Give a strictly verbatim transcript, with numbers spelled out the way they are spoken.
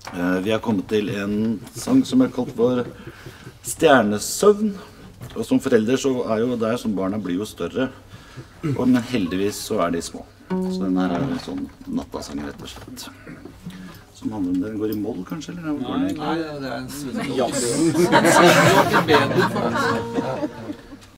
Uh, vi har kommet til en sang som er kalt for Stjernesøvn. Og som foreldre så er jo der som barna blir jo større. Og, men heldigvis så er de små. Så den her er jo en sånn nattasang rett og slett. Som handler om det. Den går i moll kanskje? Eller? Nei, nei, det er en jazz. Det var ikke bedre faktisk.